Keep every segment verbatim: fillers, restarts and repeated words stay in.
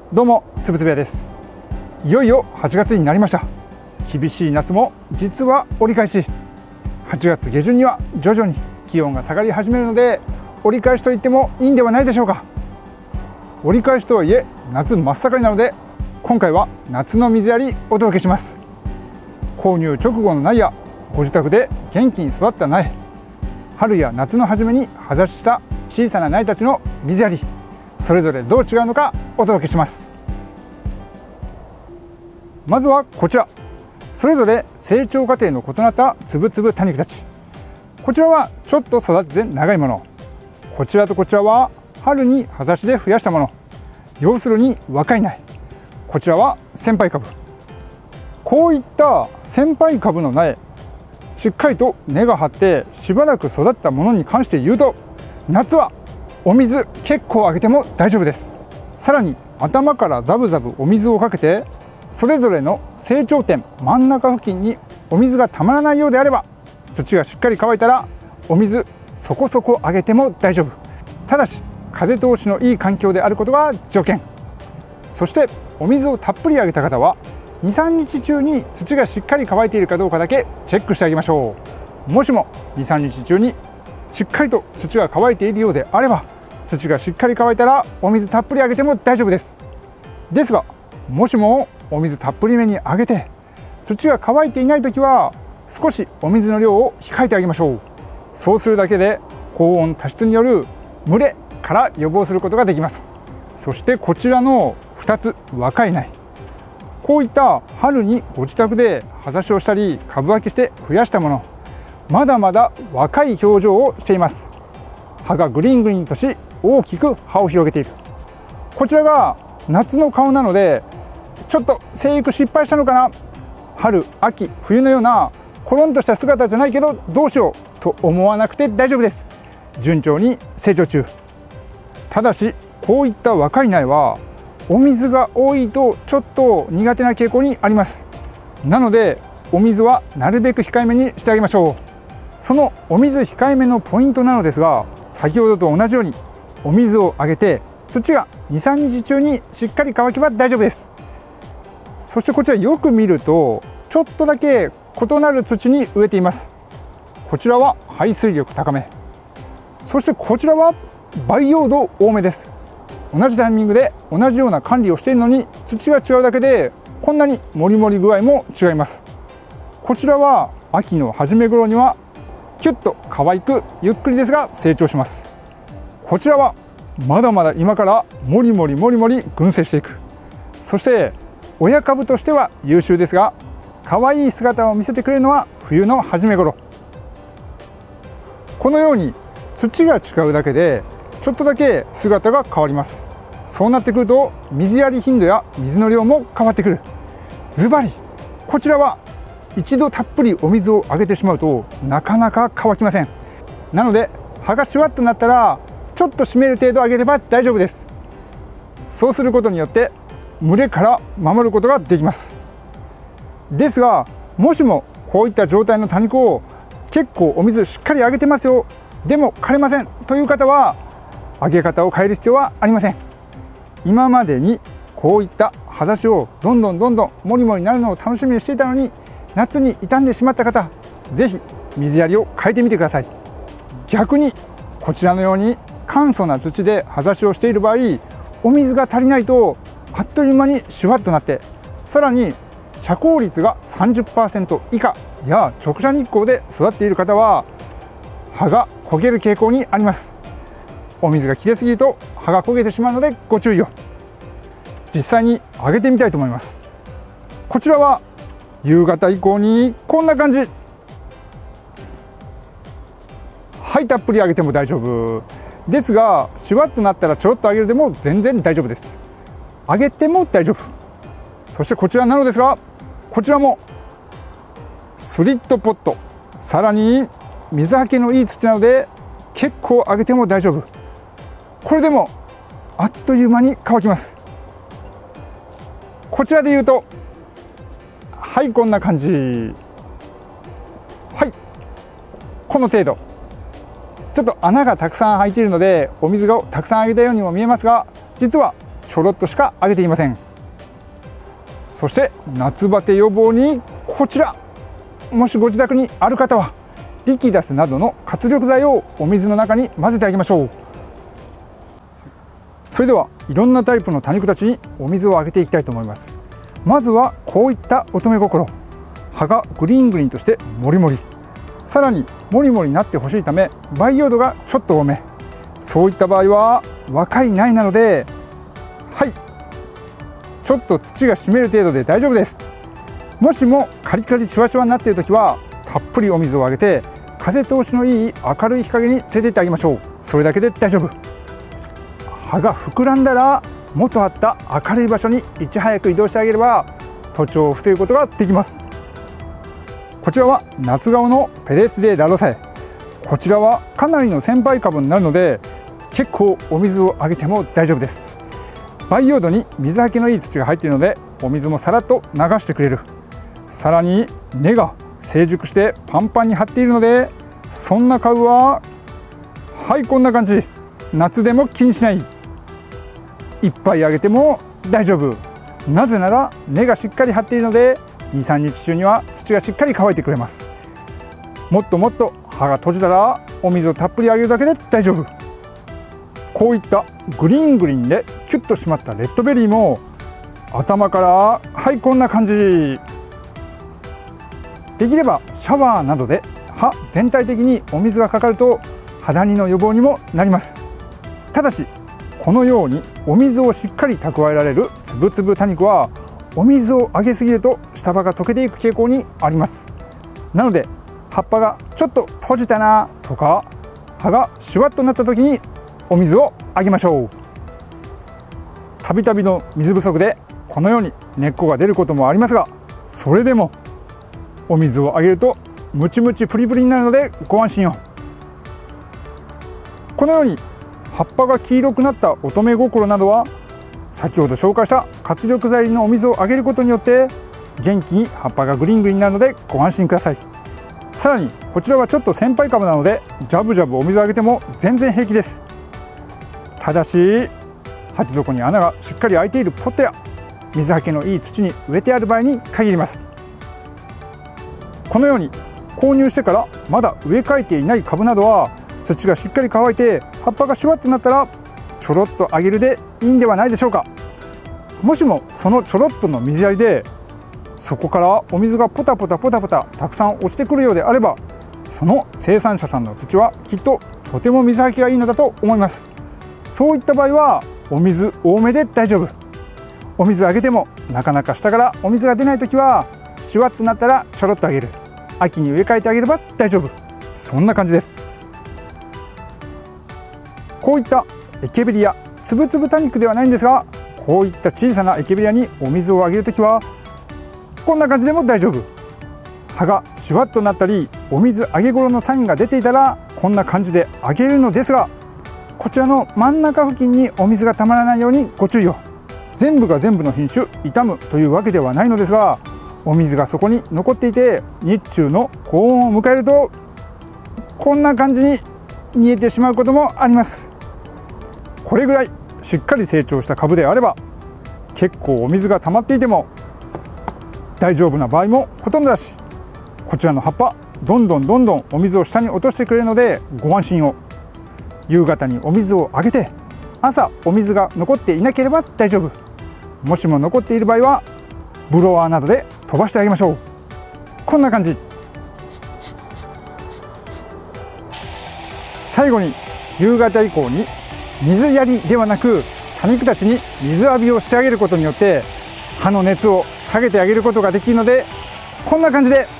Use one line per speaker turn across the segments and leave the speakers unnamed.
どうもつぶつぶやです。いよいよはちがつになりました。厳しい夏も実は折り返し、はちがつ下旬には徐々に気温が下がり始めるので、折り返しと言ってもいいんではないでしょうか。折り返しとはいえ夏真っ盛りなので、今回は夏の水やりお届けします。購入直後の苗やご自宅で元気に育った苗、春や夏の初めに葉ざしした小さな苗たちの水やり、それぞれどう違うのかお届けします。まずはこちら、それぞれ成長過程の異なったつぶつぶ多肉たち。こちらはちょっと育てて長いもの、こちらとこちらは春に葉ざしで増やしたもの、要するに若い苗。こちらは先輩株。こういった先輩株の苗、しっかりと根が張ってしばらく育ったものに関して言うと、夏はお水結構あげても大丈夫です。さらに頭からザブザブお水をかけて、それぞれの成長点真ん中付近にお水がたまらないようであれば、土がしっかり乾いたらお水そこそこあげても大丈夫。ただし風通しのいい環境であることが条件。そしてお水をたっぷりあげた方はにさんにち中に土がしっかり乾いているかどうかだけチェックしてあげましょう。もしもにさんにち中にしっかりと土が乾いているようであれば、土がしっかり乾いたらお水たっぷりあげても大丈夫です。ですが、もしもお水たっぷりめにあげて土が乾いていないときは、少しお水の量を控えてあげましょう。そうするだけで高温多湿による蒸れから予防することができます。そしてこちらのふたつ若い苗、こういった春にご自宅で葉ざしをしたり株分けして増やしたもの、まだまだ若い表情をしています。葉がグリーングリーンとし、大きく葉を広げている。こちらが夏の顔なので、ちょっと生育失敗したのかな、春秋冬のようなコロンとした姿じゃないけどどうしようと思わなくて大丈夫です。順調に成長中。ただしこういった若い苗はお水が多いとちょっと苦手な傾向にあります。なのでお水はなるべく控えめにしてあげましょう。そのお水控えめのポイントなのですが、先ほどと同じようにお水をあげて土がにさんにち中にしっかり乾けば大丈夫です。そしてこちらよく見るとちょっとだけ異なる土に植えています。こちらは排水力高め、そしてこちらは培養土多めです。同じタイミングで同じような管理をしているのに土が違うだけでこんなにモリモリ具合も違います。こちらは秋の初め頃にはキュッと可愛くゆっくりですが成長します。こちらはまだまだ今からモリモリモリモリ群生していく。そして親株としては優秀ですが、可愛い姿を見せてくれるのは冬の初め頃。このように土が違うだけでちょっとだけ姿が変わります。そうなってくると水やり頻度や水の量も変わってくる。ズバリこちらは一度たっぷりお水をあげてしまうとなかなか乾きません。なので葉がシュワッとなったらちょっと湿る程度あげれば大丈夫です。そうすることによって蒸れから守ることができます。ですが、もしもこういった状態の多肉を結構お水しっかりあげてますよ、でも枯れませんという方はあげ方を変える必要はありません。今までにこういった葉ざしをどんどんどんどんもりもりになるのを楽しみにしていたのに夏に傷んでしまった方、ぜひ水やりを変えてみてください。逆にこちらのように簡素な土で葉ざしをしている場合、お水が足りないとあっという間にシュワッとなって、さらに遮光率が さんじゅっパーセント 以下や直射日光で育っている方は葉が焦げる傾向にあります。お水が切れすぎると葉が焦げてしまうのでご注意を。実際にあげてみたいと思います。こちらは夕方以降にこんな感じ。はい、たっぷりあげても大丈夫ですが、シュワッとなったらちょろっとあげるでも全然大丈夫です。あげても大丈夫。そしてこちらなのですが、こちらもスリットポット、さらに水はけのいい土なので結構あげても大丈夫。これでもあっという間に乾きます。こちらで言うと、はい、こんな感じ。はい、この程度。ちょっと穴がたくさん開いているのでお水をたくさんあげたようにも見えますが、実はちょろっとしかあげていません。そして夏バテ予防にこちら、もしご自宅にある方はリキダスなどの活力剤をお水の中に混ぜてあげましょう。それではいろんなタイプの多肉たちにお水をあげていきたいと思います。まずはこういった乙女心、葉がグリーングリーンとしてもりもり、さらにもりもりになってほしいため培養土がちょっと多め、そういった場合は若い苗なので、はいちょっと土が湿る程度で大丈夫です。もしもカリカリシュワシュワになっている時はたっぷりお水をあげて、風通しのいい明るい日陰に連れて行ってあげましょう。それだけで大丈夫。葉が膨らんだら元あった明るい場所にいち早く移動してあげれば徒長を防ぐことができます。こちらは夏顔のペレスデラロサエ、こちらはかなりの先輩株になるので結構お水をあげても大丈夫です。培養土に水はけのいい土が入っているのでお水もさらっと流してくれる。さらに根が成熟してパンパンに張っているので、そんな株ははいこんな感じ、夏でも気にしない、いっぱいあげても大丈夫。なぜなら根がしっかり張っているのでにさんにち中には土がしっかり乾いてくれます。もっともっと葉が閉じたらお水をたっぷりあげるだけで大丈夫。こういったグリーングリーンでキュッと締まったレッドベリーも頭からはいこんな感じ。できればシャワーなどで葉全体的にお水がかかると肌にの予防にもなります。ただしこのようにお水をしっかり蓄えられるつぶつぶ多肉はお水をあげすぎると下葉が溶けていく傾向にあります。なので葉っぱがちょっと閉じたなとか葉がシュワッとなった時にお水をあげましょう。たびたびの水不足でこのように根っこが出ることもありますが、それでもお水をあげるとムチムチプリプリになるのでご安心を。このように葉っぱが黄色くなった乙女心などは先ほど紹介した活力剤のお水をあげることによって元気に葉っぱがグリーングリーンになるのでご安心ください。さらにこちらはちょっと先輩株なのでジャブジャブお水をあげても全然平気です。ただし鉢底に穴がしっかり開いているポットや水はけのいい土に植えてある場合に限ります。このように購入してからまだ植え替えていない株などは土がしっかり乾いて葉っぱがシュワッとなったらちょろっとあげるでいいんではないでしょうか。もしもそのちょろっとの水やりでそこからお水がポタポタポタポタたくさん落ちてくるようであれば、その生産者さんの土はきっととても水はけがいいのだと思います。そういった場合はお水多めで大丈夫。お水あげてもなかなか下からお水が出ないときはシュワッとなったらちょろっとあげる。秋に植え替えてあげれば大丈夫。そんな感じです。こういったエケベリア、つぶつぶ多肉ではないんですが、こういった小さなエケベリアにお水をあげるときはこんな感じでも大丈夫。葉がシュワッとなったりお水あげ頃のサインが出ていたらこんな感じであげるのですが、こちらの真ん中付近にお水がたまらないようにご注意を。全部が全部の品種傷むというわけではないのですが、お水がそこに残っていて日中の高温を迎えるとこんな感じに煮えてしまうこともあります。これぐらいしっかり成長した株であれば結構お水が溜まっていても大丈夫な場合もほとんどだし、こちらの葉っぱどんどんどんどんお水を下に落としてくれるのでご安心を。夕方にお水をあげて朝お水が残っていなければ大丈夫。もしも残っている場合はブロワーなどで飛ばしてあげましょう。こんな感じ。最後に夕方以降に水やりではなく多肉たちに水浴びをしてあげることによって葉の熱を下げてあげることができるので、こんな感じで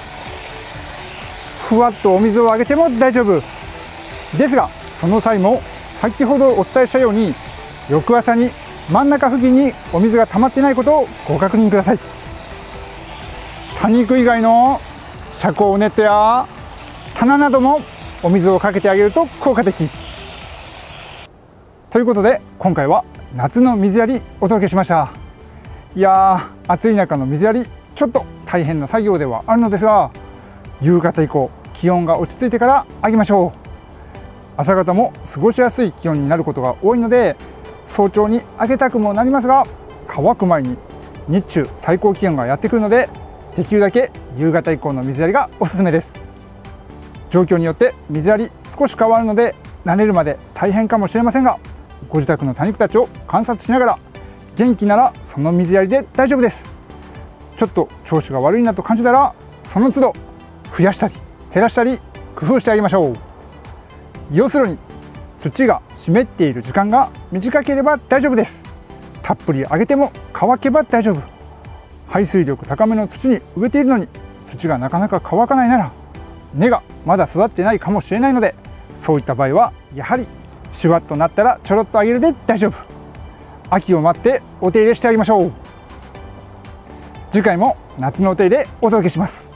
ふわっとお水をあげても大丈夫ですが、その際も先ほどお伝えしたように翌朝に真ん中付近にお水が溜まっていないことをご確認ください。多肉以外の遮光ネットや棚などもお水をかけてあげると効果的ということで、今回は夏の水やりお届けしました。いやー、暑い中の水やりちょっと大変な作業ではあるのですが、夕方以降気温が落ち着いてからあげましょう。朝方も過ごしやすい気温になることが多いので、 早朝にあげたくもなりますが、乾く前に日中最高気温がやってくるので、できるだけ夕方以降の水やりがおすすめです。状況によって水やり少し変わるので慣れるまで大変かもしれませんが、ご自宅の多肉たちを観察しながら元気ならその水やりで大丈夫です。ちょっと調子が悪いなと感じたら、その都度増やしたり減らしたり工夫してあげましょう。要するに土が湿っている時間が短ければ大丈夫です。たっぷりあげても乾けば大丈夫。排水力高めの土に植えているのに土がなかなか乾かないなら、根がまだ育ってないかもしれないので、そういった場合はやはりシュワッとなったらちょろっとあげるで大丈夫。秋を待ってお手入れしてあげましょう。次回も夏のお手入れお届けします。